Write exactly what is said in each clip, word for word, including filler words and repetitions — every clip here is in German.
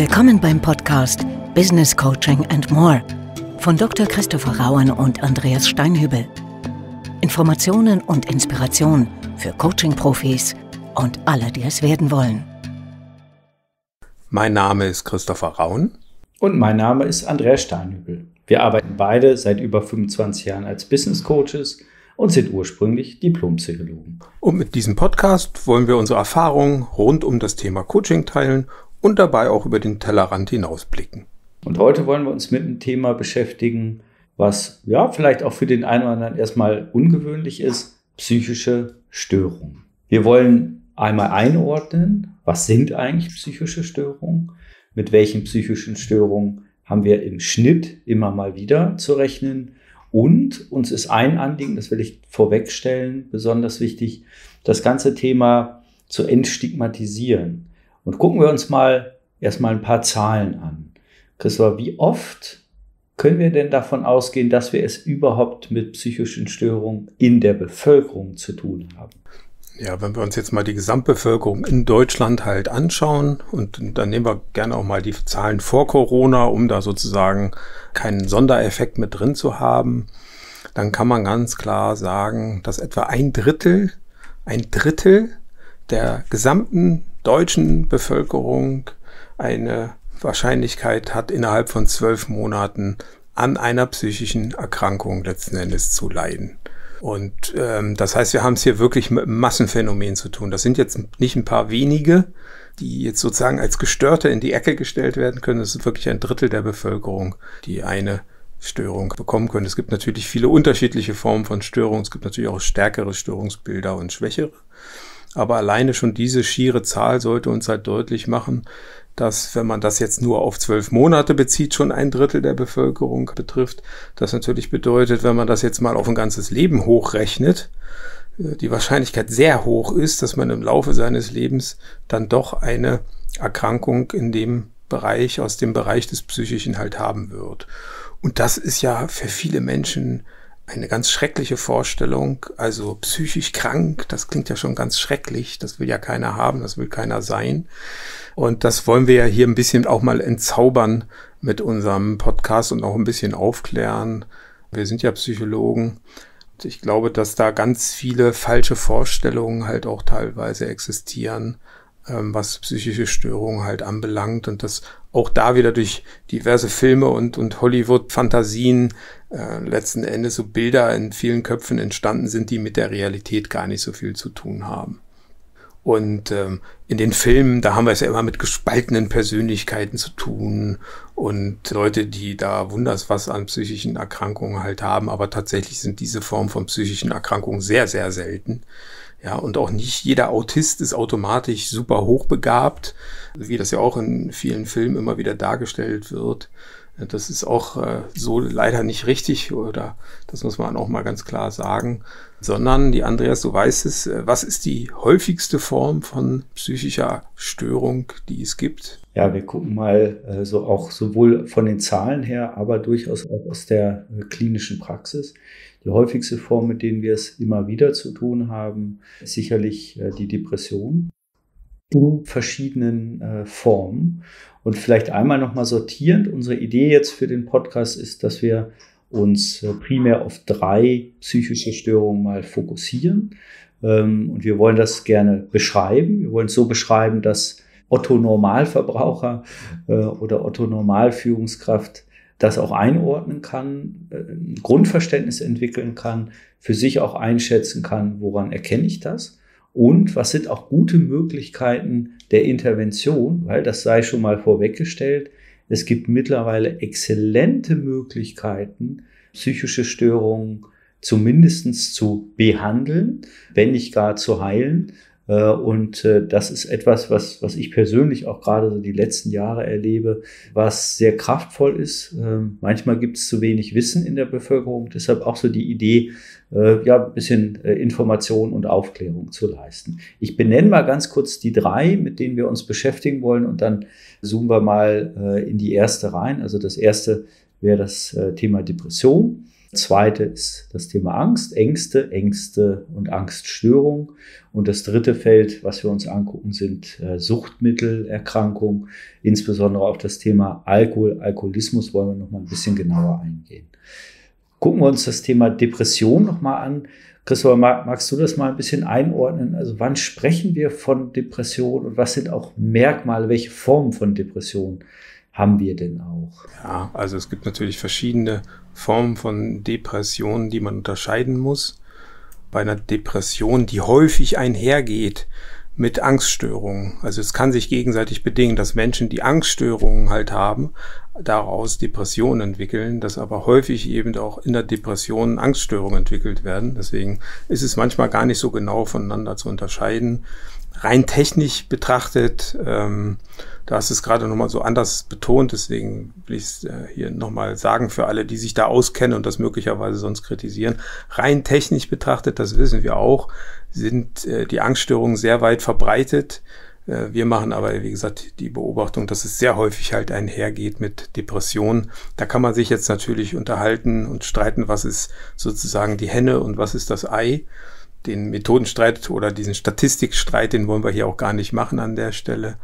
Willkommen beim Podcast Business Coaching and More von Doktor Christopher Rauen und Andreas Steinhübel. Informationen und Inspiration für Coaching-Profis und alle, die es werden wollen. Mein Name ist Christopher Rauen. Und mein Name ist Andreas Steinhübel. Wir arbeiten beide seit über fünfundzwanzig Jahren als Business Coaches und sind ursprünglich Diplompsychologen. Und mit diesem Podcast wollen wir unsere Erfahrungen rund um das Thema Coaching teilen und dabei auch über den Tellerrand hinausblicken. Und heute wollen wir uns mit einem Thema beschäftigen, was ja vielleicht auch für den einen oder anderen erstmal ungewöhnlich ist: psychische Störungen. Wir wollen einmal einordnen, was sind eigentlich psychische Störungen, mit welchen psychischen Störungen haben wir im Schnitt immer mal wieder zu rechnen, und uns ist ein Anliegen, das will ich vorwegstellen, besonders wichtig, das ganze Thema zu entstigmatisieren. Und gucken wir uns mal erstmal ein paar Zahlen an. Christopher, wie oft können wir denn davon ausgehen, dass wir es überhaupt mit psychischen Störungen in der Bevölkerung zu tun haben? Ja, wenn wir uns jetzt mal die Gesamtbevölkerung in Deutschland halt anschauen, und dann nehmen wir gerne auch mal die Zahlen vor Corona, um da sozusagen keinen Sondereffekt mit drin zu haben, dann kann man ganz klar sagen, dass etwa ein Drittel, ein Drittel der gesamten deutschen Bevölkerung eine Wahrscheinlichkeit hat, innerhalb von zwölf Monaten an einer psychischen Erkrankung letzten Endes zu leiden. Und ähm, das heißt, wir haben es hier wirklich mit einem Massenphänomen zu tun. Das sind jetzt nicht ein paar wenige, die jetzt sozusagen als Gestörte in die Ecke gestellt werden können. Das ist wirklich ein Drittel der Bevölkerung, die eine Störung bekommen können. Es gibt natürlich viele unterschiedliche Formen von Störungen. Es gibt natürlich auch stärkere Störungsbilder und schwächere. Aber alleine schon diese schiere Zahl sollte uns halt deutlich machen, dass, wenn man das jetzt nur auf zwölf Monate bezieht, schon ein Drittel der Bevölkerung betrifft. Das natürlich bedeutet, wenn man das jetzt mal auf ein ganzes Leben hochrechnet, die Wahrscheinlichkeit sehr hoch ist, dass man im Laufe seines Lebens dann doch eine Erkrankung in dem Bereich, aus dem Bereich des Psychischen halt haben wird. Und das ist ja für viele Menschen eine ganz schreckliche Vorstellung. Also psychisch krank, das klingt ja schon ganz schrecklich. Das will ja keiner haben, das will keiner sein. Und das wollen wir ja hier ein bisschen auch mal entzaubern mit unserem Podcast und auch ein bisschen aufklären. Wir sind ja Psychologen. Und ich glaube, dass da ganz viele falsche Vorstellungen halt auch teilweise existieren, was psychische Störungen halt anbelangt, und dass auch da wieder durch diverse Filme und, und Hollywood-Fantasien äh, letzten Endes so Bilder in vielen Köpfen entstanden sind, die mit der Realität gar nicht so viel zu tun haben. Und ähm, in den Filmen, da haben wir es ja immer mit gespaltenen Persönlichkeiten zu tun und Leute, die da wunders was an psychischen Erkrankungen halt haben, aber tatsächlich sind diese Formen von psychischen Erkrankungen sehr, sehr selten. Ja, und auch nicht jeder Autist ist automatisch super hochbegabt, wie das ja auch in vielen Filmen immer wieder dargestellt wird. Das ist auch äh, so leider nicht richtig, oder das muss man auch mal ganz klar sagen. Sondern, die Andreas, du weißt es, äh, was ist die häufigste Form von psychischer Störung, die es gibt? Ja, wir gucken mal äh, so auch sowohl von den Zahlen her, aber durchaus auch aus der äh, klinischen Praxis. Die häufigste Form, mit denen wir es immer wieder zu tun haben, ist sicherlich äh, die Depression in verschiedenen äh, Formen. Und vielleicht einmal nochmal sortierend, unsere Idee jetzt für den Podcast ist, dass wir uns äh, primär auf drei psychische Störungen mal fokussieren. Ähm, und wir wollen das gerne beschreiben. Wir wollen es so beschreiben, dass Otto-Normalverbraucher äh, oder Otto-Normal-Führungskraft das auch einordnen kann, ein Grundverständnis entwickeln kann, für sich auch einschätzen kann, woran erkenne ich das und was sind auch gute Möglichkeiten der Intervention, weil das sei schon mal vorweggestellt. Es gibt mittlerweile exzellente Möglichkeiten, psychische Störungen zumindest zu behandeln, wenn nicht gar zu heilen. Und das ist etwas, was, was ich persönlich auch gerade so die letzten Jahre erlebe, was sehr kraftvoll ist. Manchmal gibt es zu wenig Wissen in der Bevölkerung, deshalb auch so die Idee, ja, ein bisschen Information und Aufklärung zu leisten. Ich benenne mal ganz kurz die drei, mit denen wir uns beschäftigen wollen, und dann zoomen wir mal in die erste rein. Also das erste wäre das Thema Depression. Zweite ist das Thema Angst, Ängste, Ängste und Angststörung. Und das dritte Feld, was wir uns angucken, sind äh, Suchtmittelerkrankungen, insbesondere auf das Thema Alkohol, Alkoholismus wollen wir noch mal ein bisschen genauer eingehen. Gucken wir uns das Thema Depression noch mal an. Christopher, magst du das mal ein bisschen einordnen? Also wann sprechen wir von Depression und was sind auch Merkmale, welche Formen von Depression haben wir denn auch? Ja, also es gibt natürlich verschiedene Formen von Depressionen, die man unterscheiden muss. Bei einer Depression, die häufig einhergeht mit Angststörungen. Also es kann sich gegenseitig bedingen, dass Menschen, die Angststörungen halt haben, daraus Depressionen entwickeln, dass aber häufig eben auch in der Depression Angststörungen entwickelt werden. Deswegen ist es manchmal gar nicht so genau voneinander zu unterscheiden. Rein technisch betrachtet, ähm, da hast du es gerade nochmal so anders betont, deswegen will ich es äh, hier nochmal sagen für alle, die sich da auskennen und das möglicherweise sonst kritisieren. Rein technisch betrachtet, das wissen wir auch, sind äh, die Angststörungen sehr weit verbreitet. Äh, wir machen aber, wie gesagt, die Beobachtung, dass es sehr häufig halt einhergeht mit Depressionen. Da kann man sich jetzt natürlich unterhalten und streiten, was ist sozusagen die Henne und was ist das Ei. Den Methodenstreit oder diesen Statistikstreit, den wollen wir hier auch gar nicht machen an der Stelle.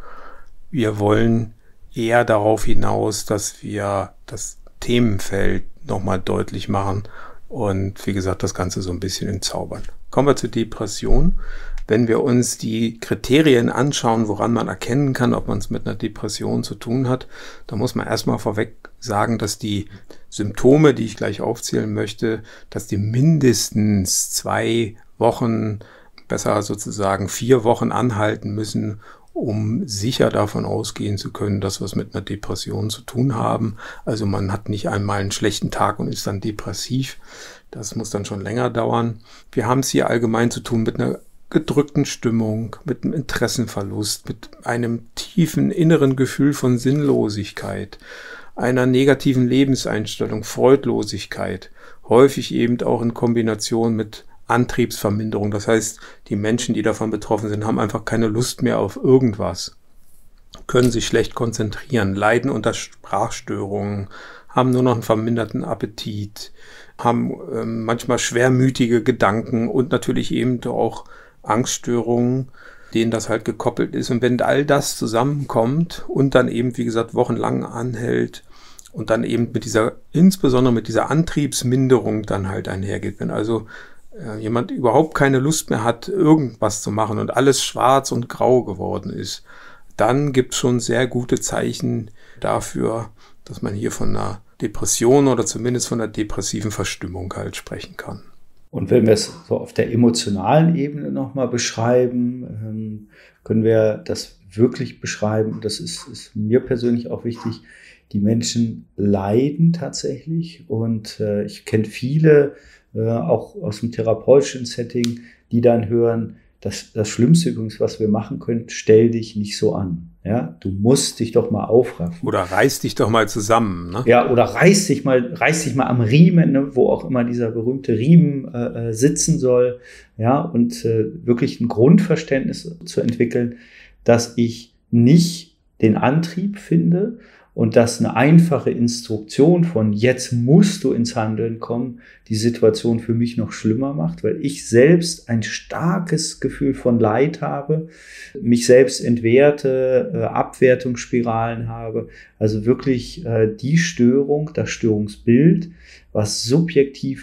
Wir wollen eher darauf hinaus, dass wir das Themenfeld nochmal deutlich machen und wie gesagt, das Ganze so ein bisschen entzaubern. Kommen wir zur Depression. Wenn wir uns die Kriterien anschauen, woran man erkennen kann, ob man es mit einer Depression zu tun hat, dann muss man erstmal vorweg sagen, dass die Symptome, die ich gleich aufzählen möchte, dass die mindestens zwei Wochen, besser sozusagen vier Wochen anhalten müssen, um sicher davon ausgehen zu können, dass wir es mit einer Depression zu tun haben. Also man hat nicht einmal einen schlechten Tag und ist dann depressiv. Das muss dann schon länger dauern. Wir haben es hier allgemein zu tun mit einer gedrückten Stimmung, mit einem Interessenverlust, mit einem tiefen inneren Gefühl von Sinnlosigkeit, einer negativen Lebenseinstellung, Freudlosigkeit, häufig eben auch in Kombination mit Antriebsverminderung. Das heißt, die Menschen, die davon betroffen sind, haben einfach keine Lust mehr auf irgendwas, können sich schlecht konzentrieren, leiden unter Sprachstörungen, haben nur noch einen verminderten Appetit, haben äh, manchmal schwermütige Gedanken und natürlich eben auch Angststörungen, denen das halt gekoppelt ist. Und wenn all das zusammenkommt und dann eben, wie gesagt, wochenlang anhält und dann eben mit dieser, insbesondere mit dieser Antriebsminderung dann halt einhergeht, wenn also jemand überhaupt keine Lust mehr hat, irgendwas zu machen und alles schwarz und grau geworden ist, dann gibt es schon sehr gute Zeichen dafür, dass man hier von einer Depression oder zumindest von einer depressiven Verstimmung halt sprechen kann. Und wenn wir es so auf der emotionalen Ebene nochmal beschreiben, können wir das wirklich beschreiben, das ist, ist mir persönlich auch wichtig, die Menschen leiden tatsächlich und äh, ich kenne viele, äh, auch aus dem therapeutischen Setting, die dann hören, das, das Schlimmste übrigens, was wir machen können, stell dich nicht so an. Ja, du musst dich doch mal aufraffen. Oder reiß dich doch mal zusammen. Ne? Ja, oder reiß dich mal, reiß dich mal am Riemen, ne, wo auch immer dieser berühmte Riemen äh, sitzen soll. Ja, und äh, wirklich ein Grundverständnis zu entwickeln, dass ich nicht den Antrieb finde und dass eine einfache Instruktion von jetzt musst du ins Handeln kommen, die Situation für mich noch schlimmer macht, weil ich selbst ein starkes Gefühl von Leid habe, mich selbst entwerte, äh, Abwertungsspiralen habe, also wirklich äh, die Störung, das Störungsbild, was subjektiv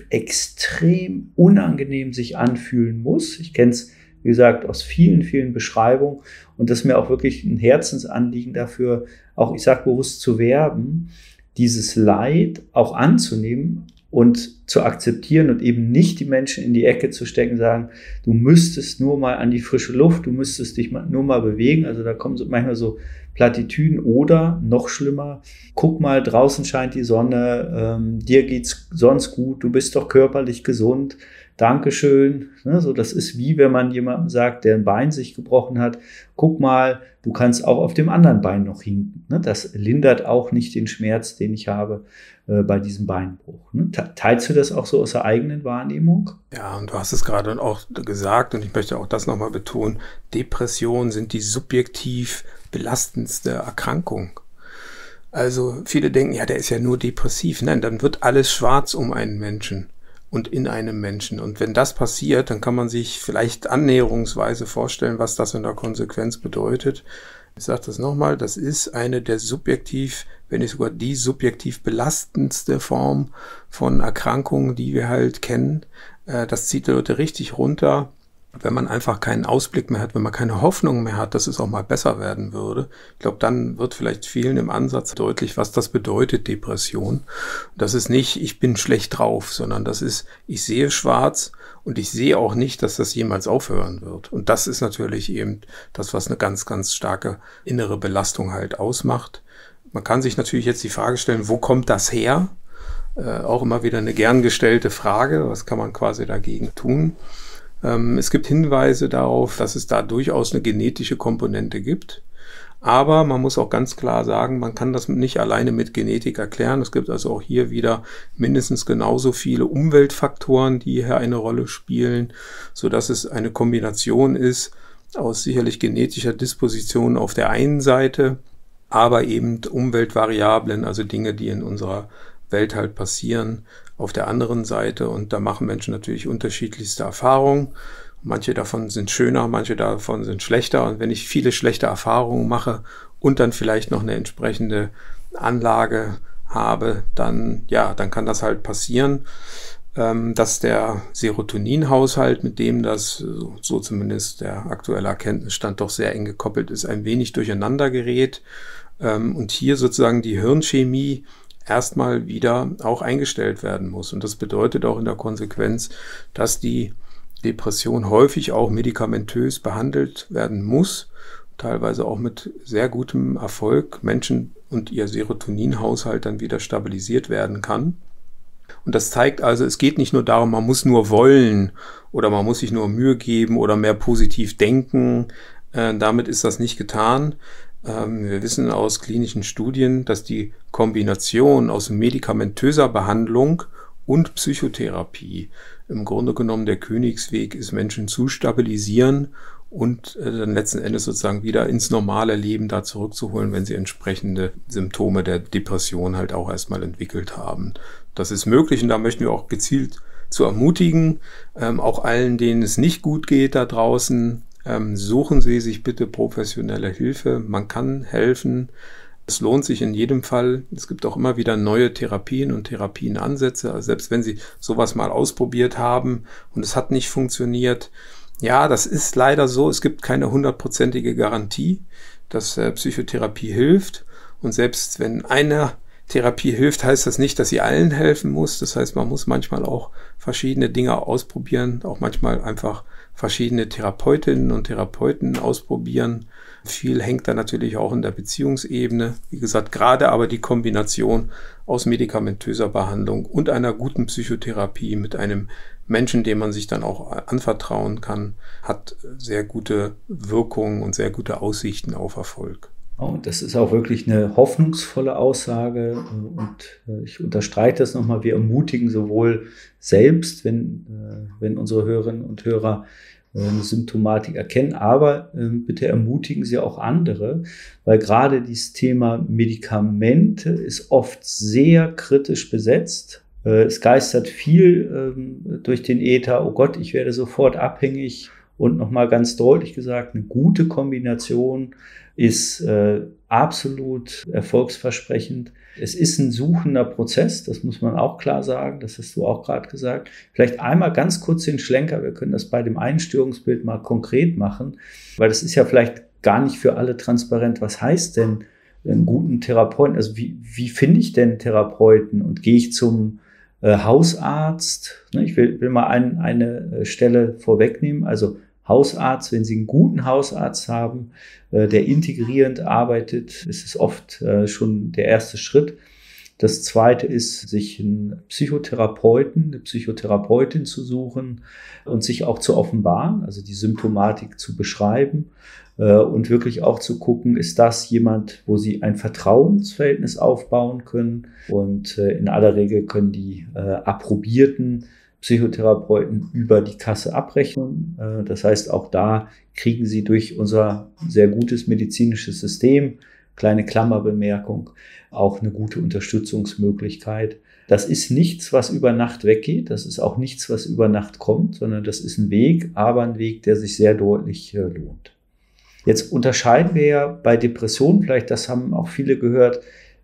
extrem unangenehm sich anfühlen muss. Ich kenne es, wie gesagt, aus vielen, vielen Beschreibungen und das ist mir auch wirklich ein Herzensanliegen dafür, auch ich sage bewusst zu werben, dieses Leid auch anzunehmen und zu akzeptieren und eben nicht die Menschen in die Ecke zu stecken, sagen, du müsstest nur mal an die frische Luft, du müsstest dich mal, nur mal bewegen. Also da kommen so manchmal so Plattitüden oder noch schlimmer, guck mal, draußen scheint die Sonne, ähm, dir geht's sonst gut, du bist doch körperlich gesund. Dankeschön. Ne, so, das ist wie wenn man jemandem sagt, der ein Bein sich gebrochen hat, guck mal, du kannst auch auf dem anderen Bein noch hinken. Ne, das lindert auch nicht den Schmerz, den ich habe äh, bei diesem Beinbruch. Ne, teilst du das auch so aus der eigenen Wahrnehmung? Ja, und du hast es gerade auch gesagt und ich möchte auch das nochmal betonen, Depressionen sind die subjektiv belastendste Erkrankung. Also viele denken, ja, der ist ja nur depressiv. Nein, dann wird alles schwarz um einen Menschen und in einem Menschen. Und wenn das passiert, dann kann man sich vielleicht annäherungsweise vorstellen, was das in der Konsequenz bedeutet. Ich sage das nochmal, das ist eine der subjektiv, wenn nicht sogar die subjektiv belastendste Form von Erkrankungen, die wir halt kennen. Das zieht die Leute richtig runter, wenn man einfach keinen Ausblick mehr hat, wenn man keine Hoffnung mehr hat, dass es auch mal besser werden würde. Ich glaube, dann wird vielleicht vielen im Ansatz deutlich, was das bedeutet, Depression. Das ist nicht, ich bin schlecht drauf, sondern das ist, ich sehe schwarz und ich sehe auch nicht, dass das jemals aufhören wird. Und das ist natürlich eben das, was eine ganz, ganz starke innere Belastung halt ausmacht. Man kann sich natürlich jetzt die Frage stellen, wo kommt das her? Äh, auch immer wieder eine gern gestellte Frage. Was kann man quasi dagegen tun? Es gibt Hinweise darauf, dass es da durchaus eine genetische Komponente gibt. Aber man muss auch ganz klar sagen, man kann das nicht alleine mit Genetik erklären. Es gibt also auch hier wieder mindestens genauso viele Umweltfaktoren, die hier eine Rolle spielen, sodass es eine Kombination ist aus sicherlich genetischer Disposition auf der einen Seite, aber eben Umweltvariablen, also Dinge, die in unserer Welt halt passieren, auf der anderen Seite. Und da machen Menschen natürlich unterschiedlichste Erfahrungen. Manche davon sind schöner, manche davon sind schlechter. Und wenn ich viele schlechte Erfahrungen mache und dann vielleicht noch eine entsprechende Anlage habe, dann, ja, dann kann das halt passieren, ähm, dass der Serotoninhaushalt, mit dem das, so zumindest der aktuelle Erkenntnisstand, doch sehr eng gekoppelt ist, ein wenig durcheinander gerät. Ähm, und hier sozusagen die Hirnchemie erstmal wieder auch eingestellt werden muss. Und das bedeutet auch in der Konsequenz, dass die Depression häufig auch medikamentös behandelt werden muss, teilweise auch mit sehr gutem Erfolg, Menschen und ihr Serotoninhaushalt dann wieder stabilisiert werden kann. Und das zeigt also, es geht nicht nur darum, man muss nur wollen oder man muss sich nur Mühe geben oder mehr positiv denken. Äh, damit ist das nicht getan. Wir wissen aus klinischen Studien, dass die Kombination aus medikamentöser Behandlung und Psychotherapie im Grunde genommen der Königsweg ist, Menschen zu stabilisieren und dann letzten Endes sozusagen wieder ins normale Leben da zurückzuholen, wenn sie entsprechende Symptome der Depression halt auch erstmal entwickelt haben. Das ist möglich und da möchten wir auch gezielt zu ermutigen, auch allen, denen es nicht gut geht da draußen, Ähm, suchen Sie sich bitte professionelle Hilfe. Man kann helfen. Es lohnt sich in jedem Fall. Es gibt auch immer wieder neue Therapien und Therapienansätze. Also selbst wenn Sie sowas mal ausprobiert haben und es hat nicht funktioniert. Ja, das ist leider so. Es gibt keine hundertprozentige Garantie, dass äh, Psychotherapie hilft. Und selbst wenn eine Therapie hilft, heißt das nicht, dass sie allen helfen muss. Das heißt, man muss manchmal auch verschiedene Dinge ausprobieren, auch manchmal einfach verschiedene Therapeutinnen und Therapeuten ausprobieren. Viel hängt da natürlich auch in der Beziehungsebene. Wie gesagt, gerade aber die Kombination aus medikamentöser Behandlung und einer guten Psychotherapie mit einem Menschen, dem man sich dann auch anvertrauen kann, hat sehr gute Wirkungen und sehr gute Aussichten auf Erfolg. Und das ist auch wirklich eine hoffnungsvolle Aussage und ich unterstreiche das nochmal, wir ermutigen sowohl selbst, wenn, wenn unsere Hörerinnen und Hörer eine Symptomatik erkennen, aber bitte ermutigen Sie auch andere, weil gerade dieses Thema Medikamente ist oft sehr kritisch besetzt. Es geistert viel durch den Äther, oh Gott, ich werde sofort abhängig. Und nochmal ganz deutlich gesagt, eine gute Kombination ist äh, absolut erfolgsversprechend. Es ist ein suchender Prozess, das muss man auch klar sagen, das hast du auch gerade gesagt. Vielleicht einmal ganz kurz den Schlenker, wir können das bei dem Einstörungsbild mal konkret machen, weil das ist ja vielleicht gar nicht für alle transparent. Was heißt denn einen guten Therapeuten? Also wie, wie finde ich denn Therapeuten und gehe ich zum äh, Hausarzt? Ne, ich will, will mal ein, eine Stelle vorwegnehmen, also Hausarzt, wenn Sie einen guten Hausarzt haben, äh, der integrierend arbeitet, ist es oft äh, schon der erste Schritt. Das zweite ist, sich einen Psychotherapeuten, eine Psychotherapeutin zu suchen und sich auch zu offenbaren, also die Symptomatik zu beschreiben äh, und wirklich auch zu gucken, ist das jemand, wo Sie ein Vertrauensverhältnis aufbauen können. Und äh, in aller Regel können die äh, approbierten Psychotherapeuten über die Kasse abrechnen. Das heißt, auch da kriegen Sie durch unser sehr gutes medizinisches System kleine Klammerbemerkung, auch eine gute Unterstützungsmöglichkeit. Das ist nichts, was über Nacht weggeht. Das ist auch nichts, was über Nacht kommt, sondern das ist ein Weg, aber ein Weg, der sich sehr deutlich äh, lohnt. Jetzt unterscheiden wir ja bei Depressionen, vielleicht das haben auch viele gehört,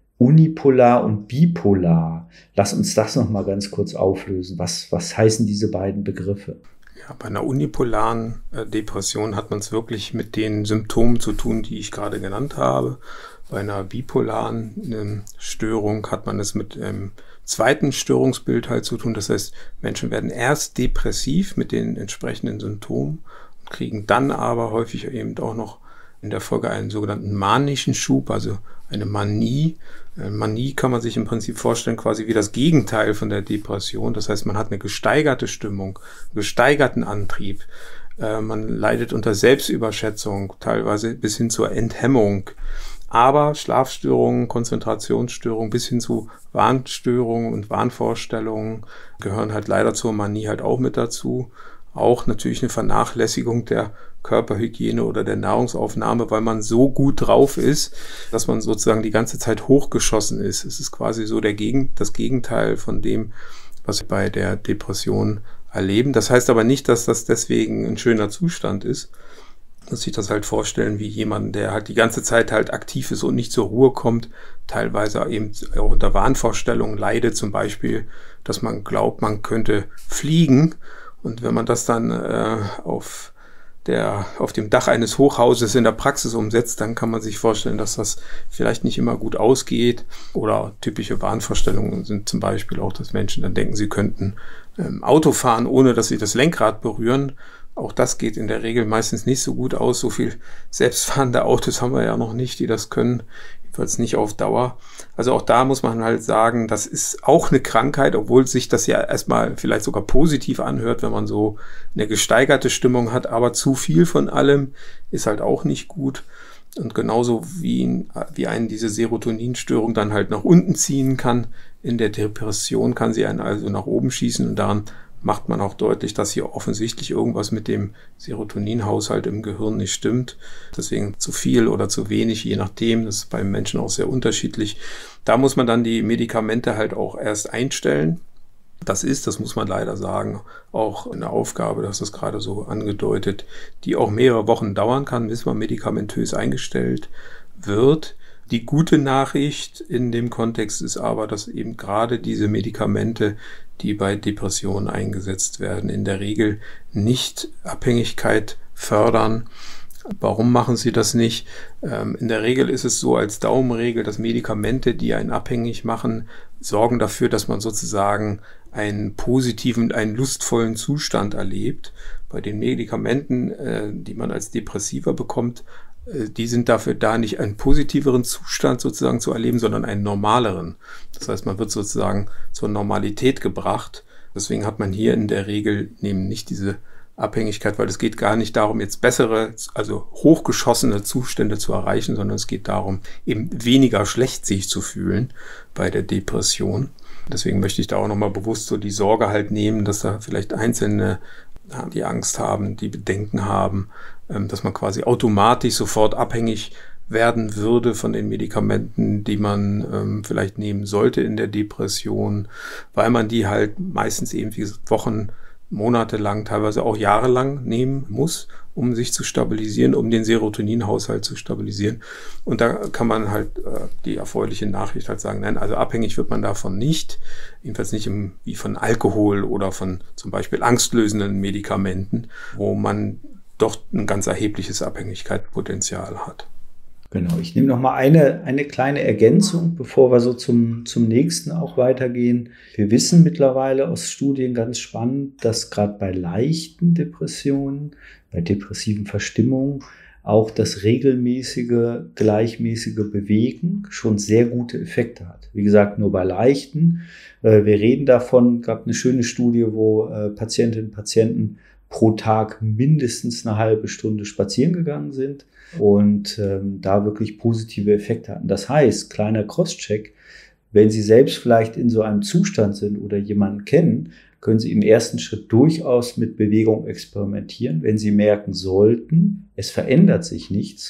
unipolar und bipolar. Lass uns das noch mal ganz kurz auflösen. Was, was heißen diese beiden Begriffe? Ja, bei einer unipolaren äh, Depression hat man es wirklich mit den Symptomen zu tun, die ich gerade genannt habe. Bei einer bipolaren äh, Störung hat man es mit einem zweiten Störungsbild halt zu tun. Das heißt, Menschen werden erst depressiv mit den entsprechenden Symptomen und kriegen dann aber häufig eben auch noch in der Folge einen sogenannten manischen Schub, also eine Manie. Manie kann man sich im Prinzip vorstellen quasi wie das Gegenteil von der Depression. Das heißt, man hat eine gesteigerte Stimmung, gesteigerten Antrieb. Man leidet unter Selbstüberschätzung, teilweise bis hin zur Enthemmung. Aber Schlafstörungen, Konzentrationsstörungen bis hin zu Wahnstörungen und Wahnvorstellungen gehören halt leider zur Manie halt auch mit dazu. Auch natürlich eine Vernachlässigung der Körperhygiene oder der Nahrungsaufnahme, weil man so gut drauf ist, dass man sozusagen die ganze Zeit hochgeschossen ist. Es ist quasi so der Gegen, das Gegenteil von dem, was wir bei der Depression erleben. Das heißt aber nicht, dass das deswegen ein schöner Zustand ist. Man muss sich das halt vorstellen wie jemand, der halt die ganze Zeit halt aktiv ist und nicht zur Ruhe kommt, teilweise eben auch unter Wahnvorstellungen leidet, zum Beispiel, dass man glaubt, man könnte fliegen. Und wenn man das dann äh, auf der, auf dem Dach eines Hochhauses in der Praxis umsetzt, dann kann man sich vorstellen, dass das vielleicht nicht immer gut ausgeht. Oder typische Wahnvorstellungen sind zum Beispiel auch, dass Menschen dann denken, sie könnten ähm, Auto fahren, ohne dass sie das Lenkrad berühren. Auch das geht in der Regel meistens nicht so gut aus. So viel selbstfahrende Autos haben wir ja noch nicht, die das können. Jedenfalls nicht auf Dauer. Also auch da muss man halt sagen, das ist auch eine Krankheit, obwohl sich das ja erstmal vielleicht sogar positiv anhört, wenn man so eine gesteigerte Stimmung hat. Aber zu viel von allem ist halt auch nicht gut. Und genauso wie, wie einen diese Serotoninstörung dann halt nach unten ziehen kann, in der Depression kann sie einen also nach oben schießen. Und daran macht man auch deutlich, dass hier offensichtlich irgendwas mit dem Serotoninhaushalt im Gehirn nicht stimmt. Deswegen zu viel oder zu wenig, je nachdem. Das ist beim Menschen auch sehr unterschiedlich. Da muss man dann die Medikamente halt auch erst einstellen. Das ist, das muss man leider sagen, auch eine Aufgabe, das ist gerade so angedeutet, die auch mehrere Wochen dauern kann, bis man medikamentös eingestellt wird. Die gute Nachricht in dem Kontext ist aber, dass eben gerade diese Medikamente, die bei Depressionen eingesetzt werden, in der Regel nicht Abhängigkeit fördern. Warum machen sie das nicht? In der Regel ist es so als Daumenregel, dass Medikamente, die einen abhängig machen, sorgen dafür, dass man sozusagen einen positiven, einen lustvollen Zustand erlebt. Bei den Medikamenten, die man als Depressiva bekommt, die sind dafür da, nicht einen positiveren Zustand sozusagen zu erleben, sondern einen normaleren. Das heißt, man wird sozusagen zur Normalität gebracht. Deswegen hat man hier in der Regel eben nicht diese Abhängigkeit, weil es geht gar nicht darum, jetzt bessere, also hochgeschossene Zustände zu erreichen, sondern es geht darum, eben weniger schlecht sich zu fühlen bei der Depression. Deswegen möchte ich da auch nochmal bewusst so die Sorge halt nehmen, dass da vielleicht Einzelne die Angst haben, die Bedenken haben, dass man quasi automatisch sofort abhängig werden würde von den Medikamenten, die man ähm, vielleicht nehmen sollte in der Depression, weil man die halt meistens eben wie Wochen, Monate lang, teilweise auch jahrelang nehmen muss, um sich zu stabilisieren, um den Serotoninhaushalt zu stabilisieren. Und da kann man halt äh, die erfreuliche Nachricht halt sagen, nein, also abhängig wird man davon nicht, jedenfalls nicht im, wie von Alkohol oder von zum Beispiel angstlösenden Medikamenten, wo man doch ein ganz erhebliches Abhängigkeitspotenzial hat. Genau, ich nehme noch mal eine, eine kleine Ergänzung, bevor wir so zum, zum nächsten auch weitergehen. Wir wissen mittlerweile aus Studien ganz spannend, dass gerade bei leichten Depressionen, bei depressiven Verstimmungen, auch das regelmäßige, gleichmäßige Bewegen schon sehr gute Effekte hat. Wie gesagt, nur bei leichten. Wir reden davon, gab eine schöne Studie, wo Patientinnen und Patienten pro Tag mindestens eine halbe Stunde spazieren gegangen sind und ähm, da wirklich positive Effekte hatten. Das heißt, kleiner Crosscheck, wenn Sie selbst vielleicht in so einem Zustand sind oder jemanden kennen, können Sie im ersten Schritt durchaus mit Bewegung experimentieren. Wenn Sie merken sollten, es verändert sich nichts,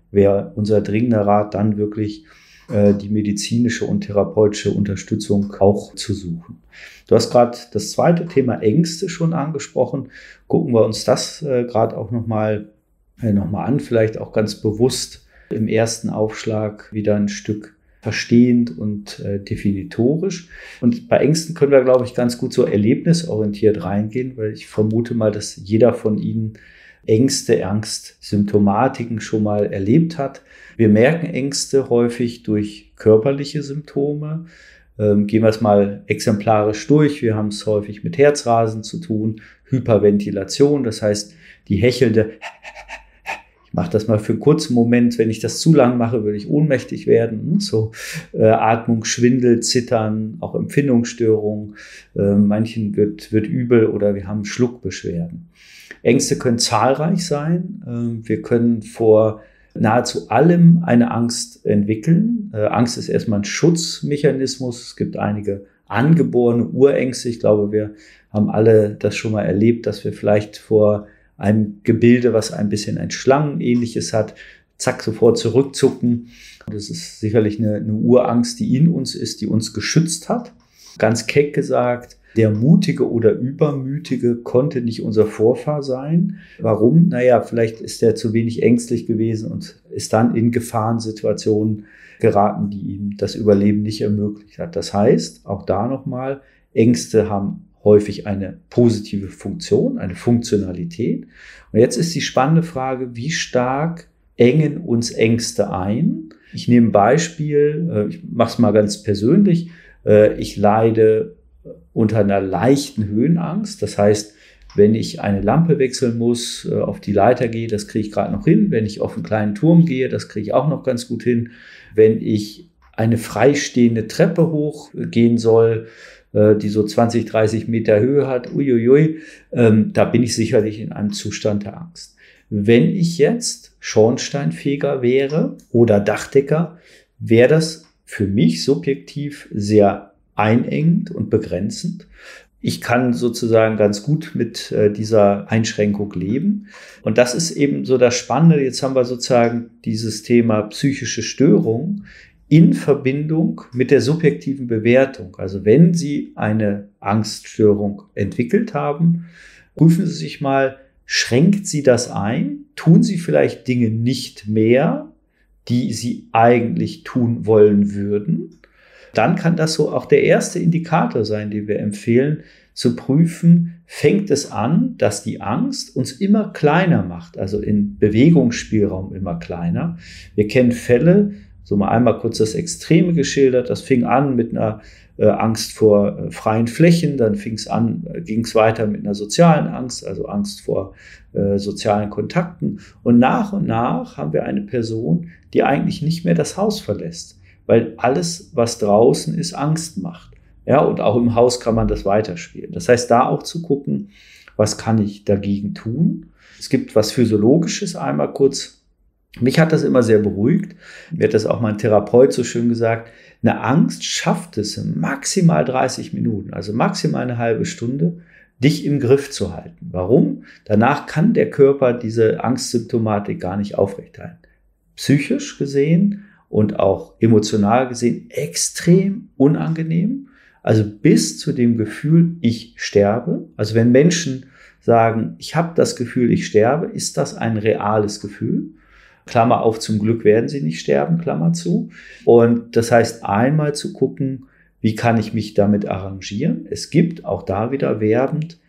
wäre unser dringender Rat dann wirklich äh, die medizinische und therapeutische Unterstützung auch zu suchen. Du hast gerade das zweite Thema Ängste schon angesprochen. Gucken wir uns das äh, gerade auch nochmal äh, noch mal an, vielleicht auch ganz bewusst im ersten Aufschlag wieder ein Stück verstehend und äh, definitorisch. Und bei Ängsten können wir, glaube ich, ganz gut so erlebnisorientiert reingehen, weil ich vermute mal, dass jeder von Ihnen Ängste, Angstsymptomatiken schon mal erlebt hat. Wir merken Ängste häufig durch körperliche Symptome. Ähm, gehen wir es mal exemplarisch durch. Wir haben es häufig mit Herzrasen zu tun, Hyperventilation, das heißt die hechelnde, ich mache das mal für einen kurzen Moment, wenn ich das zu lang mache, würde ich ohnmächtig werden. So äh, Atmung, Schwindel, Zittern, auch Empfindungsstörungen. Äh, manchen wird, wird übel oder wir haben Schluckbeschwerden. Ängste können zahlreich sein. Äh, wir können vor nahezu allem eine Angst entwickeln. Äh, Angst ist erstmal ein Schutzmechanismus. Es gibt einige angeborene Urängste. Ich glaube, wir haben alle das schon mal erlebt, dass wir vielleicht vor einem Gebilde, was ein bisschen ein Schlangenähnliches hat, zack, sofort zurückzucken. Das ist sicherlich eine, eine Urangst, die in uns ist, die uns geschützt hat. Ganz keck gesagt, der Mutige oder Übermütige konnte nicht unser Vorfahr sein. Warum? Naja, vielleicht ist er zu wenig ängstlich gewesen und ist dann in Gefahrensituationen geraten, die ihm das Überleben nicht ermöglicht hat. Das heißt, auch da nochmal, Ängste haben häufig eine positive Funktion, eine Funktionalität. Und jetzt ist die spannende Frage, wie stark engen uns Ängste ein? Ich nehme ein Beispiel, ich mache es mal ganz persönlich. Ich leide unter einer leichten Höhenangst. Das heißt, wenn ich eine Lampe wechseln muss, auf die Leiter gehe, das kriege ich gerade noch hin. Wenn ich auf einen kleinen Turm gehe, das kriege ich auch noch ganz gut hin. Wenn ich eine freistehende Treppe hochgehen soll, die so zwanzig, dreißig Meter Höhe hat, uiuiui, ähm, da bin ich sicherlich in einem Zustand der Angst. Wenn ich jetzt Schornsteinfeger wäre oder Dachdecker, wäre das für mich subjektiv sehr einengend und begrenzend. Ich kann sozusagen ganz gut mit äh, dieser Einschränkung leben. Und das ist eben so das Spannende. Jetzt haben wir sozusagen dieses Thema psychische Störung in Verbindung mit der subjektiven Bewertung. Also wenn Sie eine Angststörung entwickelt haben, prüfen Sie sich mal, schränkt Sie das ein? Tun Sie vielleicht Dinge nicht mehr, die Sie eigentlich tun wollen würden? Dann kann das so auch der erste Indikator sein, den wir empfehlen, zu prüfen, fängt es an, dass die Angst uns immer kleiner macht, also in Bewegungsspielraum immer kleiner. Wir kennen Fälle, so mal einmal kurz das Extreme geschildert. Das fing an mit einer äh, Angst vor äh, freien Flächen, dann fing es an, äh, ging es weiter mit einer sozialen Angst, also Angst vor äh, sozialen Kontakten. Und nach und nach haben wir eine Person, die eigentlich nicht mehr das Haus verlässt, weil alles, was draußen ist, Angst macht. Ja, und auch im Haus kann man das weiterspielen. Das heißt, da auch zu gucken, was kann ich dagegen tun? Es gibt was Physiologisches, einmal kurz. Mich hat das immer sehr beruhigt. Mir hat das auch mein Therapeut so schön gesagt. Eine Angst schafft es maximal dreißig Minuten, also maximal eine halbe Stunde, dich im Griff zu halten. Warum? Danach kann der Körper diese Angstsymptomatik gar nicht aufrechterhalten. Psychisch gesehen und auch emotional gesehen extrem unangenehm. Also bis zu dem Gefühl, ich sterbe. Also wenn Menschen sagen, ich habe das Gefühl, ich sterbe, ist das ein reales Gefühl. Klammer auf, zum Glück werden sie nicht sterben, Klammer zu. Und das heißt, einmal zu gucken, wie kann ich mich damit arrangieren. Es gibt auch da wieder werbend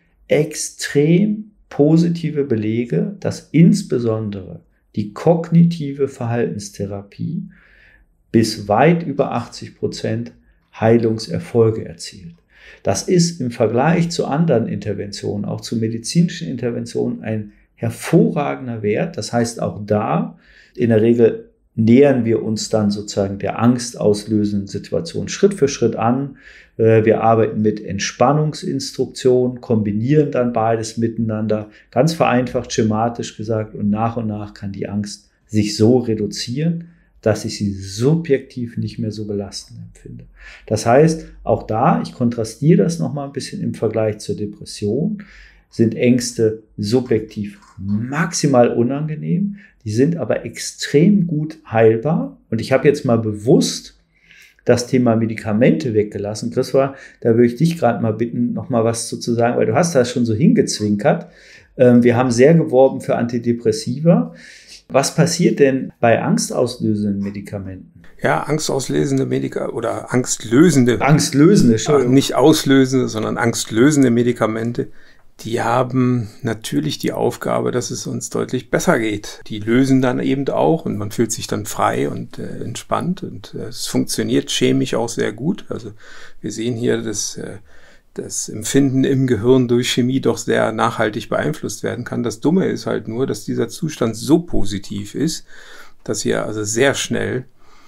extrem positive Belege, dass insbesondere die kognitive Verhaltenstherapie bis weit über achtzig Prozent Heilungserfolge erzielt. Das ist im Vergleich zu anderen Interventionen, auch zu medizinischen Interventionen, ein hervorragender Wert. Das heißt, auch da in der Regel nähern wir uns dann sozusagen der angstauslösenden Situation Schritt für Schritt an. Wir arbeiten mit Entspannungsinstruktionen, kombinieren dann beides miteinander, ganz vereinfacht, schematisch gesagt, und nach und nach kann die Angst sich so reduzieren, dass ich sie subjektiv nicht mehr so belastend empfinde. Das heißt, auch da, ich kontrastiere das nochmal ein bisschen im Vergleich zur Depression. sind Ängste subjektiv maximal unangenehm. Die sind aber extrem gut heilbar. Und ich habe jetzt mal bewusst das Thema Medikamente weggelassen. Christopher, da würde ich dich gerade mal bitten, noch mal was zu sagen, weil du hast das schon so hingezwinkert. Wir haben sehr geworben für Antidepressiva. Was passiert denn bei angstauslösenden Medikamenten? Ja, angstauslösende Medikamente oder angstlösende. Angstlösende, Entschuldigung. Nicht auslösende, sondern angstlösende Medikamente. Die haben natürlich die Aufgabe, dass es uns deutlich besser geht. Die lösen dann eben auch und man fühlt sich dann frei und äh, entspannt und äh, es funktioniert chemisch auch sehr gut. Also wir sehen hier, dass äh, das Empfinden im Gehirn durch Chemie doch sehr nachhaltig beeinflusst werden kann. Das Dumme ist halt nur, dass dieser Zustand so positiv ist, dass hier also sehr schnell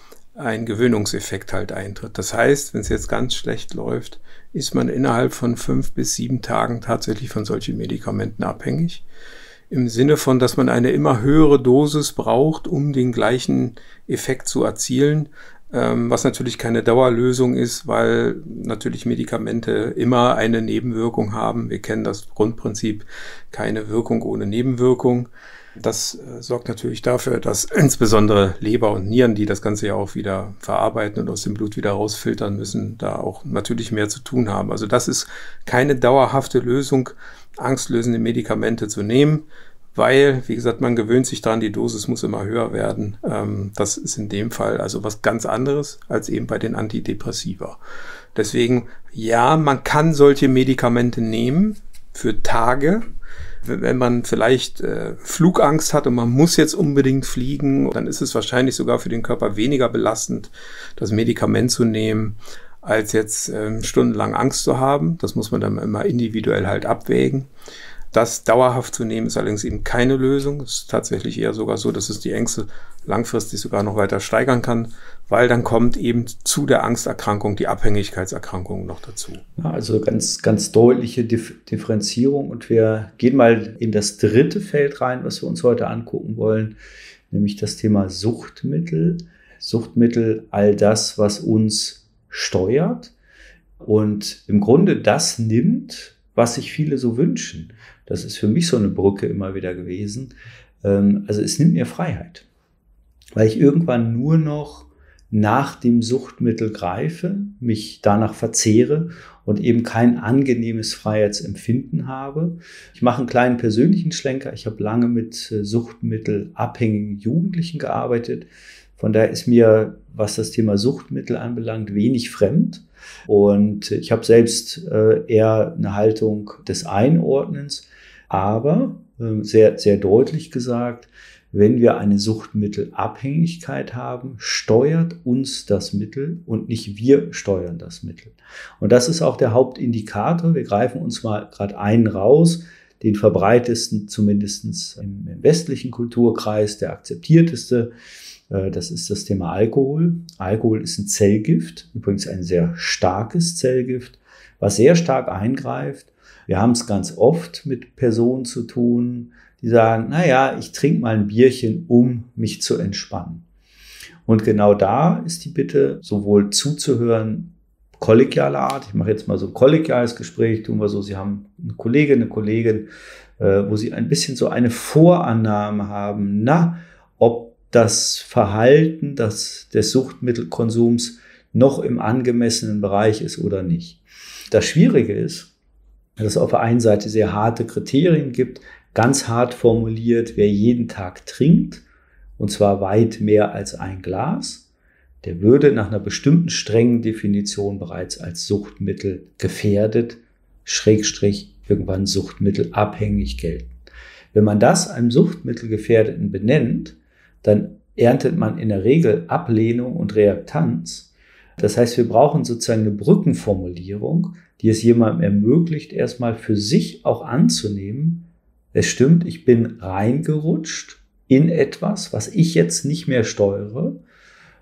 ein Gewöhnungseffekt halt eintritt. Das heißt, wenn es jetzt ganz schlecht läuft, ist man innerhalb von fünf bis sieben Tagen tatsächlich von solchen Medikamenten abhängig. Im Sinne von, dass man eine immer höhere Dosis braucht, um den gleichen Effekt zu erzielen, ähm, was natürlich keine Dauerlösung ist, weil natürlich Medikamente immer eine Nebenwirkung haben. Wir kennen das Grundprinzip, keine Wirkung ohne Nebenwirkung. Das äh, sorgt natürlich dafür, dass insbesondere Leber und Nieren, die das Ganze ja auch wieder verarbeiten und aus dem Blut wieder rausfiltern müssen, da auch natürlich mehr zu tun haben. Also das ist keine dauerhafte Lösung, angstlösende Medikamente zu nehmen, weil, wie gesagt, man gewöhnt sich dran, die Dosis muss immer höher werden. Ähm, das ist in dem Fall also was ganz anderes als eben bei den Antidepressiva. Deswegen, ja, man kann solche Medikamente nehmen für Tage. Wenn man vielleicht äh, Flugangst hat und man muss jetzt unbedingt fliegen, dann ist es wahrscheinlich sogar für den Körper weniger belastend, das Medikament zu nehmen, als jetzt äh, stundenlang Angst zu haben. Das muss man dann immer individuell halt abwägen. Das dauerhaft zu nehmen, ist allerdings eben keine Lösung. Es ist tatsächlich eher sogar so, dass es die Ängste langfristig sogar noch weiter steigern kann, weil dann kommt eben zu der Angsterkrankung die Abhängigkeitserkrankung noch dazu. Ja, also ganz, ganz deutliche Dif- Differenzierung. Und wir gehen mal in das dritte Feld rein, was wir uns heute angucken wollen, nämlich das Thema Suchtmittel. Suchtmittel, all das, was uns steuert und im Grunde das nimmt, was sich viele so wünschen. Das ist für mich so eine Brücke immer wieder gewesen. Also es nimmt mir Freiheit, weil ich irgendwann nur noch nach dem Suchtmittel greife, mich danach verzehre und eben kein angenehmes Freiheitsempfinden habe. Ich mache einen kleinen persönlichen Schlenker. Ich habe lange mit suchtmittelabhängigen Jugendlichen gearbeitet. Von daher ist mir, was das Thema Suchtmittel anbelangt, wenig fremd. Und ich habe selbst äh, eher eine Haltung des Einordnens, aber äh, sehr, sehr deutlich gesagt, wenn wir eine Suchtmittelabhängigkeit haben, steuert uns das Mittel und nicht wir steuern das Mittel. Und das ist auch der Hauptindikator. Wir greifen uns mal gerade einen raus, den verbreitesten, zumindest im, im westlichen Kulturkreis, der akzeptierteste. Das ist das Thema Alkohol. Alkohol ist ein Zellgift, übrigens ein sehr starkes Zellgift, was sehr stark eingreift. Wir haben es ganz oft mit Personen zu tun, die sagen, naja, ich trinke mal ein Bierchen, um mich zu entspannen. Und genau da ist die Bitte, sowohl zuzuhören, kollegialer Art. Ich mache jetzt mal so ein kollegiales Gespräch, tun wir so, Sie haben eine Kollegin, eine Kollegin, wo Sie ein bisschen so eine Vorannahme haben, na, ob das Verhalten das, des Suchtmittelkonsums noch im angemessenen Bereich ist oder nicht. Das Schwierige ist, dass es auf der einen Seite sehr harte Kriterien gibt, ganz hart formuliert, wer jeden Tag trinkt, und zwar weit mehr als ein Glas, der würde nach einer bestimmten strengen Definition bereits als Suchtmittel gefährdet, Schrägstrich irgendwann suchtmittelabhängig gelten. Wenn man das einem Suchtmittelgefährdeten benennt, dann erntet man in der Regel Ablehnung und Reaktanz. Das heißt, wir brauchen sozusagen eine Brückenformulierung, die es jemandem ermöglicht, erstmal für sich auch anzunehmen, es stimmt, ich bin reingerutscht in etwas, was ich jetzt nicht mehr steuere.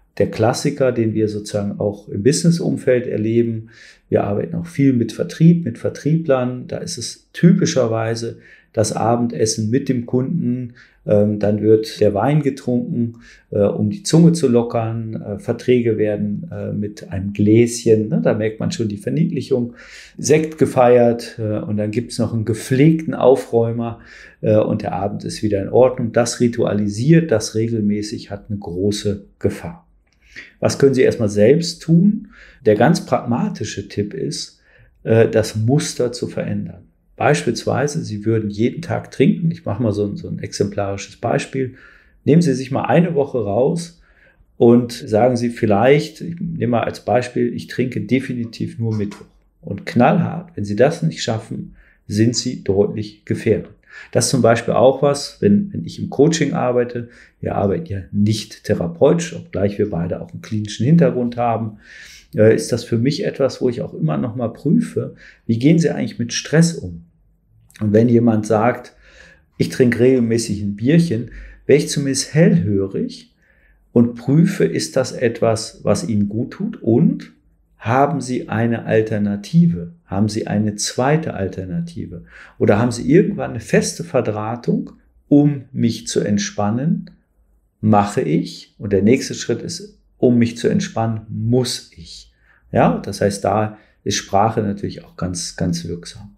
der Klassiker, den wir sozusagen auch im Business-Umfeld erleben. Wir arbeiten auch viel mit Vertrieb, mit Vertrieblern. Da ist es typischerweise das Abendessen mit dem Kunden. Ähm, dann wird der Wein getrunken, äh, um die Zunge zu lockern. Äh, Verträge werden äh, mit einem Gläschen, ne, da merkt man schon die Verniedlichung, Sekt gefeiert äh, und dann gibt es noch einen gepflegten Aufräumer äh, und der Abend ist wieder in Ordnung. Das ritualisiert, das regelmäßig hat eine große Gefahr. Was können Sie erstmal selbst tun? Der ganz pragmatische Tipp ist, äh, das Muster zu verändern. Beispielsweise, Sie würden jeden Tag trinken. Ich mache mal so ein, so ein exemplarisches Beispiel. Nehmen Sie sich mal eine Woche raus und sagen Sie vielleicht, ich nehme mal als Beispiel, ich trinke definitiv nur Mittwoch. Und knallhart, wenn Sie das nicht schaffen, sind Sie deutlich gefährdet. Das ist zum Beispiel auch was, wenn, wenn ich im Coaching arbeite. Wir arbeiten ja nicht therapeutisch, obgleich wir beide auch einen klinischen Hintergrund haben. Ist das für mich etwas, wo ich auch immer noch mal prüfe, wie gehen Sie eigentlich mit Stress um? Und wenn jemand sagt, ich trinke regelmäßig ein Bierchen, wäre ich zumindest hellhörig und prüfe, ist das etwas, was Ihnen gut tut? Und haben Sie eine Alternative? Haben Sie eine zweite Alternative? Oder haben Sie irgendwann eine feste Verdrahtung, um mich zu entspannen? Mache ich? Und der nächste Schritt ist, um mich zu entspannen, muss ich. Ja, das heißt, da ist Sprache natürlich auch ganz, ganz wirksam.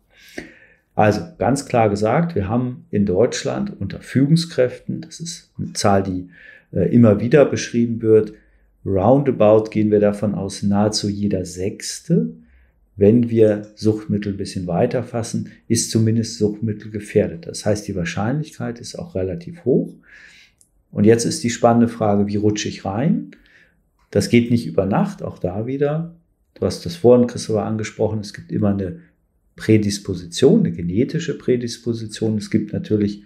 Also ganz klar gesagt, wir haben in Deutschland unter Führungskräften, das ist eine Zahl, die äh, immer wieder beschrieben wird, roundabout gehen wir davon aus, nahezu jeder Sechste, wenn wir Suchtmittel ein bisschen weiter fassen, ist zumindest Suchtmittel gefährdet. Das heißt, die Wahrscheinlichkeit ist auch relativ hoch. Und jetzt ist die spannende Frage, wie rutsche ich rein? Das geht nicht über Nacht, auch da wieder. Du hast das vorhin, Christopher, angesprochen, es gibt immer eine Prädisposition, eine genetische Prädisposition. Es gibt natürlich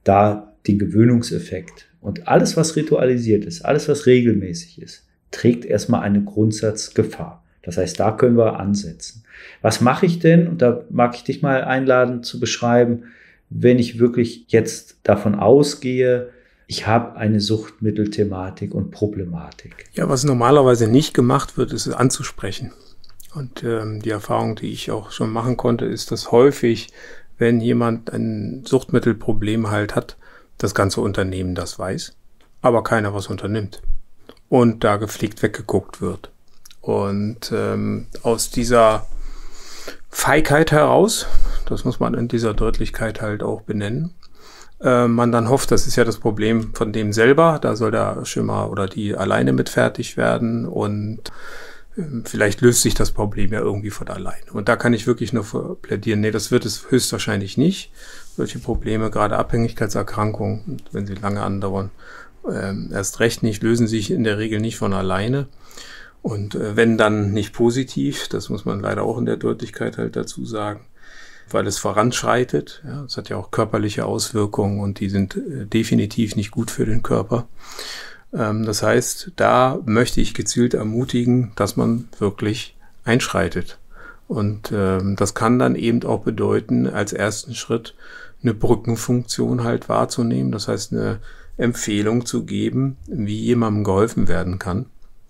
da den Gewöhnungseffekt. Und alles, was ritualisiert ist, alles, was regelmäßig ist, trägt erstmal eine Grundsatzgefahr. Das heißt, da können wir ansetzen. Was mache ich denn? Und da mag ich dich mal einladen zu beschreiben, wenn ich wirklich jetzt davon ausgehe, ich habe eine Suchtmittelthematik und Problematik. Ja, was normalerweise nicht gemacht wird, ist es anzusprechen. Und ähm, die Erfahrung, die ich auch schon machen konnte, ist, dass häufig, wenn jemand ein Suchtmittelproblem halt hat, das ganze Unternehmen das weiß, aber keiner was unternimmt. Und da gepflegt weggeguckt wird. Und ähm, aus dieser Feigheit heraus, das muss man in dieser Deutlichkeit halt auch benennen, äh, man dann hofft, das ist ja das Problem von dem selber, da soll der Schimmer oder die alleine mit fertig werden und äh, vielleicht löst sich das Problem ja irgendwie von alleine. Und da kann ich wirklich nur plädieren, nee, das wird es höchstwahrscheinlich nicht. Solche Probleme, gerade Abhängigkeitserkrankungen, wenn sie lange andauern, äh, erst recht nicht, lösen sich in der Regel nicht von alleine. Und äh, wenn dann nicht positiv, das muss man leider auch in der Deutlichkeit halt dazu sagen, weil es voranschreitet. Ja, es hat ja auch körperliche Auswirkungen und die sind äh, definitiv nicht gut für den Körper. Ähm, das heißt, da möchte ich gezielt ermutigen, dass man wirklich einschreitet. Und ähm, das kann dann eben auch bedeuten, als ersten Schritt eine Brückenfunktion halt wahrzunehmen. Das heißt, eine Empfehlung zu geben, wie jemandem geholfen werden kann.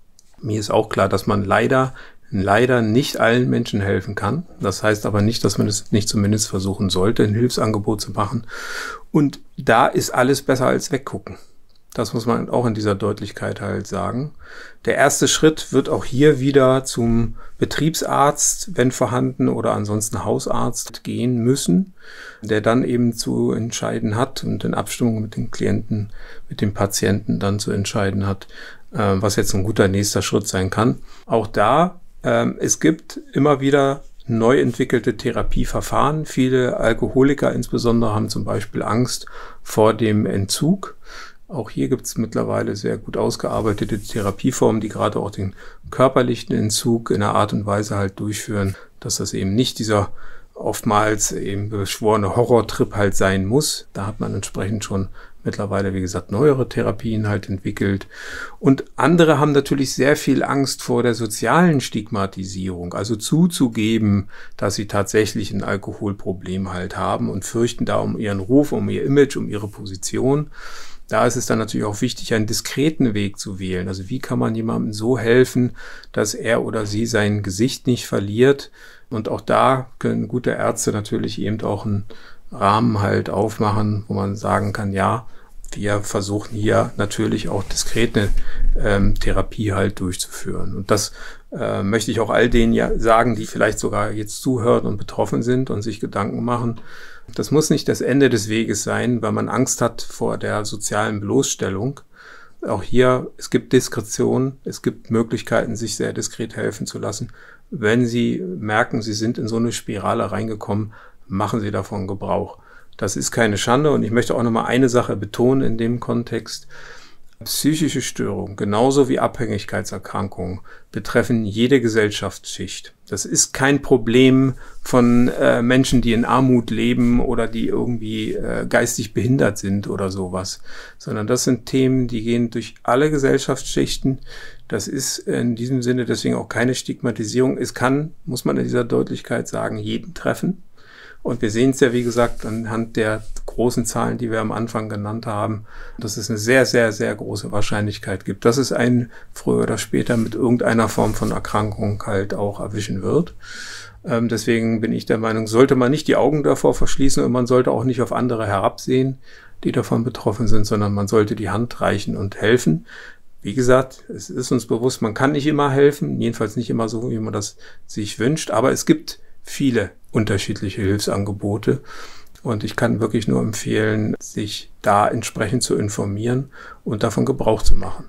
Mir ist auch klar, dass man leider, leider nicht allen Menschen helfen kann. Das heißt aber nicht, dass man es nicht zumindest versuchen sollte, ein Hilfsangebot zu machen. Und da ist alles besser als weggucken. Das muss man auch in dieser Deutlichkeit halt sagen. Der erste Schritt wird auch hier wieder zum Betriebsarzt, wenn vorhanden, oder ansonsten Hausarzt gehen müssen, der dann eben zu entscheiden hat und in Abstimmung mit den Klienten, mit dem Patienten dann zu entscheiden hat, was jetzt ein guter nächster Schritt sein kann. Auch da, ähm, es gibt immer wieder neu entwickelte Therapieverfahren. Viele Alkoholiker insbesondere haben zum Beispiel Angst vor dem Entzug. Auch hier gibt es mittlerweile sehr gut ausgearbeitete Therapieformen, die gerade auch den körperlichen Entzug in einer Art und Weise halt durchführen, dass das eben nicht dieser oftmals eben beschworene Horrortrip halt sein muss. Da hat man entsprechend schon mittlerweile, wie gesagt, neuere Therapien halt entwickelt. Und andere haben natürlich sehr viel Angst vor der sozialen Stigmatisierung, also zuzugeben, dass sie tatsächlich ein Alkoholproblem halt haben und fürchten da um ihren Ruf, um ihr Image, um ihre Position. Da ist es dann natürlich auch wichtig, einen diskreten Weg zu wählen. Also wie kann man jemandem so helfen, dass er oder sie sein Gesicht nicht verliert? Und auch da können gute Ärzte natürlich eben auch einen Rahmen halt aufmachen, wo man sagen kann, ja, wir versuchen hier natürlich auch diskrete ähm, Therapie halt durchzuführen. Und das äh, möchte ich auch all denen ja sagen, die vielleicht sogar jetzt zuhören und betroffen sind und sich Gedanken machen. Das muss nicht das Ende des Weges sein, weil man Angst hat vor der sozialen Bloßstellung. Auch hier, es gibt Diskretion, es gibt Möglichkeiten, sich sehr diskret helfen zu lassen. Wenn Sie merken, Sie sind in so eine Spirale reingekommen, machen Sie davon Gebrauch. Das ist keine Schande und ich möchte auch nochmal eine Sache betonen in dem Kontext. Psychische Störungen, genauso wie Abhängigkeitserkrankungen, betreffen jede Gesellschaftsschicht. Das ist kein Problem von äh, Menschen, die in Armut leben oder die irgendwie äh, geistig behindert sind oder sowas, sondern das sind Themen, die gehen durch alle Gesellschaftsschichten. Das ist in diesem Sinne deswegen auch keine Stigmatisierung. Es kann, muss man in dieser Deutlichkeit sagen, jeden treffen. Und wir sehen es ja, wie gesagt, anhand der großen Zahlen, die wir am Anfang genannt haben, dass es eine sehr, sehr, sehr große Wahrscheinlichkeit gibt, dass es einen früher oder später mit irgendeiner Form von Erkrankung halt auch erwischen wird. Ähm, deswegen bin ich der Meinung, sollte man nicht die Augen davor verschließen und man sollte auch nicht auf andere herabsehen, die davon betroffen sind, sondern man sollte die Hand reichen und helfen. Wie gesagt, es ist uns bewusst, man kann nicht immer helfen, jedenfalls nicht immer so, wie man das sich wünscht, aber es gibt viele unterschiedliche Hilfsangebote und ich kann wirklich nur empfehlen, sich da entsprechend zu informieren und davon Gebrauch zu machen.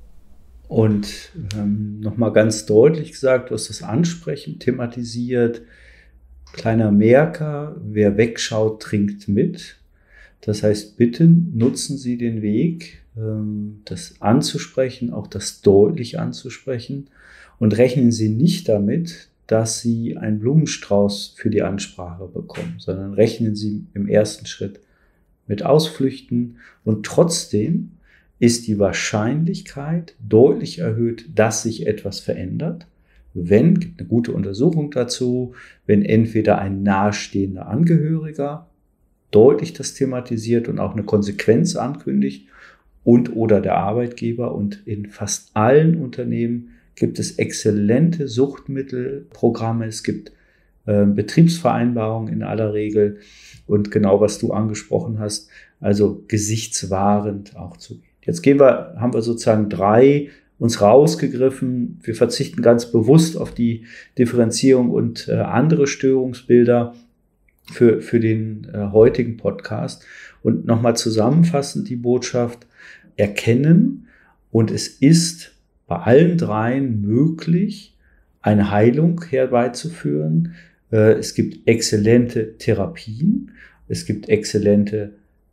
Und ähm, nochmal ganz deutlich gesagt, du hast das Ansprechen thematisiert. Kleiner Merker, wer wegschaut, trinkt mit. Das heißt, bitte nutzen Sie den Weg, ähm, das anzusprechen, auch das deutlich anzusprechen und rechnen Sie nicht damit, dass Sie einen Blumenstrauß für die Ansprache bekommen, sondern rechnen Sie im ersten Schritt mit Ausflüchten und trotzdem ist die Wahrscheinlichkeit deutlich erhöht, dass sich etwas verändert, wenn, gibt eine gute Untersuchung dazu, wenn entweder ein nahestehender Angehöriger deutlich das thematisiert und auch eine Konsequenz ankündigt und oder der Arbeitgeber, und in fast allen Unternehmen gibt es exzellente Suchtmittelprogramme, es gibt äh, Betriebsvereinbarungen in aller Regel und genau, was du angesprochen hast, also gesichtswahrend auch zu gehen. Jetzt gehen wir, haben wir sozusagen drei uns rausgegriffen. Wir verzichten ganz bewusst auf die Differenzierung und äh, andere Störungsbilder für, für den äh, heutigen Podcast. Und nochmal zusammenfassend die Botschaft: Erkennen, und es ist bei allen dreien möglich, eine Heilung herbeizuführen. Es gibt exzellente Therapien, es gibt exzellente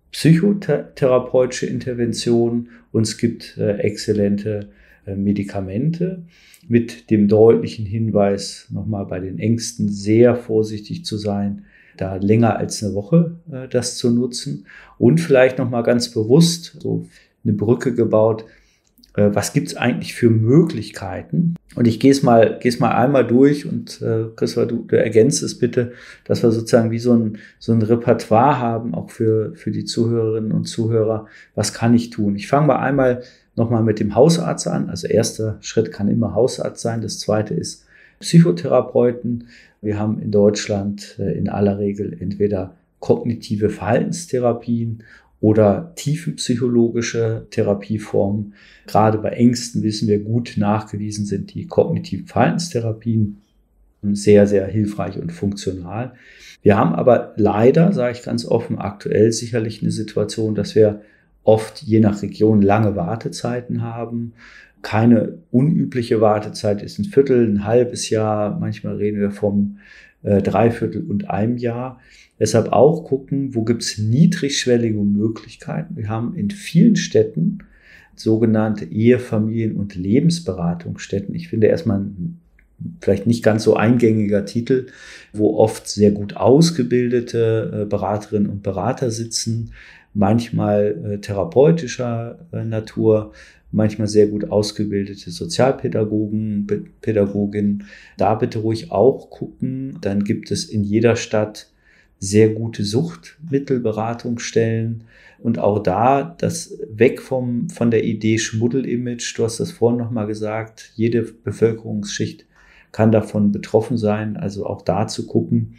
psychotherapeutische Interventionen und es gibt exzellente Medikamente mit dem deutlichen Hinweis, nochmal bei den Ängsten sehr vorsichtig zu sein, da länger als eine Woche das zu nutzen und vielleicht nochmal ganz bewusst so eine Brücke gebaut. Was gibt es eigentlich für Möglichkeiten? Und ich gehe es mal, gehe es mal einmal durch und äh, Christopher, du, du ergänzt es bitte, dass wir sozusagen wie so ein, so ein Repertoire haben, auch für, für die Zuhörerinnen und Zuhörer. Was kann ich tun? Ich fange mal einmal nochmal mit dem Hausarzt an. Also erster Schritt kann immer Hausarzt sein. Das zweite ist Psychotherapeuten. Wir haben in Deutschland äh, in aller Regel entweder kognitive Verhaltenstherapien oder tiefenpsychologische Therapieformen. Gerade bei Ängsten wissen wir, gut nachgewiesen sind die kognitiven Verhaltenstherapien sehr, sehr hilfreich und funktional. Wir haben aber leider, sage ich ganz offen, aktuell sicherlich eine Situation, dass wir oft je nach Region lange Wartezeiten haben. Keine unübliche Wartezeit ist ein Viertel, ein halbes Jahr. Manchmal reden wir vom äh, Dreiviertel und einem Jahr. Deshalb auch gucken, wo gibt es niedrigschwellige Möglichkeiten. Wir haben in vielen Städten sogenannte Ehe-, Familien- und Lebensberatungsstätten. Ich finde erstmal ein vielleicht nicht ganz so eingängiger Titel, wo oft sehr gut ausgebildete Beraterinnen und Berater sitzen, manchmal therapeutischer Natur, manchmal sehr gut ausgebildete Sozialpädagogen, Pädagoginnen. Da bitte ruhig auch gucken. Dann gibt es in jeder Stadt sehr gute Suchtmittelberatungsstellen Und auch da, das weg vom, von der Idee Schmuddelimage, du hast das vorhin nochmal gesagt, jede Bevölkerungsschicht kann davon betroffen sein, also auch da zu gucken.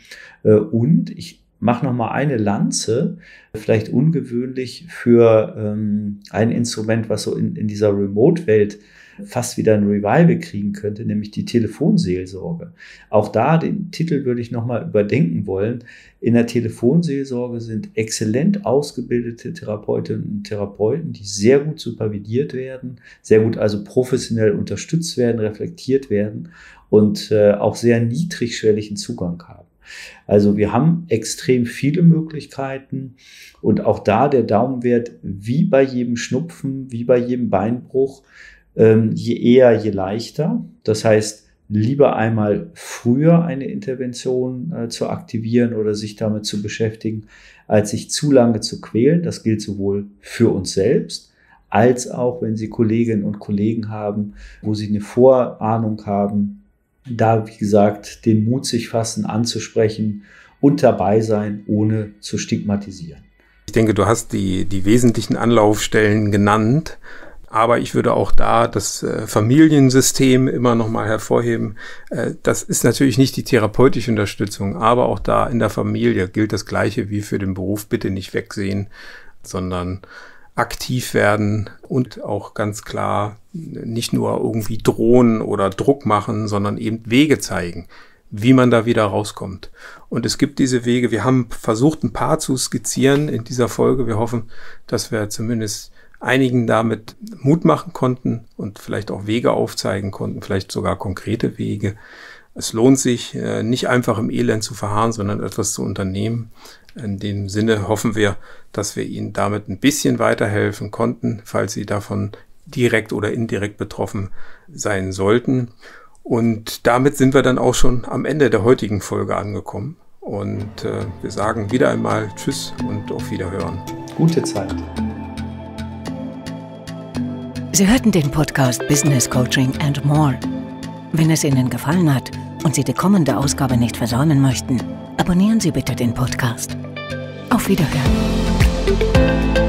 Und ich mache nochmal eine Lanze, vielleicht ungewöhnlich für ähm, ein Instrument, was so in, in dieser Remote-Welt fast wieder ein Revival kriegen könnte, nämlich die Telefonseelsorge. Auch da, den Titel würde ich nochmal überdenken wollen. In der Telefonseelsorge sind exzellent ausgebildete Therapeutinnen und Therapeuten, die sehr gut supervidiert werden, sehr gut also professionell unterstützt werden, reflektiert werden und äh, auch sehr niedrigschwelligen Zugang haben. Also wir haben extrem viele Möglichkeiten und auch da der Daumenwert, wie bei jedem Schnupfen, wie bei jedem Beinbruch, ähm, je eher, je leichter. Das heißt, lieber einmal früher eine Intervention äh, zu aktivieren oder sich damit zu beschäftigen, als sich zu lange zu quälen. Das gilt sowohl für uns selbst, als auch, wenn Sie Kolleginnen und Kollegen haben, wo Sie eine Vorahnung haben, da, wie gesagt, den Mut sich fassen, anzusprechen und dabei sein, ohne zu stigmatisieren. Ich denke, du hast die, die wesentlichen Anlaufstellen genannt, aber ich würde auch da das äh, Familiensystem immer noch mal hervorheben. Äh, das ist natürlich nicht die therapeutische Unterstützung, aber auch da in der Familie gilt das Gleiche wie für den Beruf. Bitte nicht wegsehen, sondern aktiv werden und auch ganz klar nicht nur irgendwie drohen oder Druck machen, sondern eben Wege zeigen, wie man da wieder rauskommt. Und es gibt diese Wege. Wir haben versucht, ein paar zu skizzieren in dieser Folge. Wir hoffen, dass wir zumindest einigen damit Mut machen konnten und vielleicht auch Wege aufzeigen konnten, vielleicht sogar konkrete Wege. Es lohnt sich, nicht einfach im Elend zu verharren, sondern etwas zu unternehmen. In dem Sinne hoffen wir, dass wir Ihnen damit ein bisschen weiterhelfen konnten, falls Sie davon direkt oder indirekt betroffen sein sollten. Und damit sind wir dann auch schon am Ende der heutigen Folge angekommen. Und äh, wir sagen wieder einmal Tschüss und auf Wiederhören. Gute Zeit. Sie hörten den Podcast Business Coaching and More. Wenn es Ihnen gefallen hat und Sie die kommende Ausgabe nicht versäumen möchten, abonnieren Sie bitte den Podcast. Auf Wiederhören.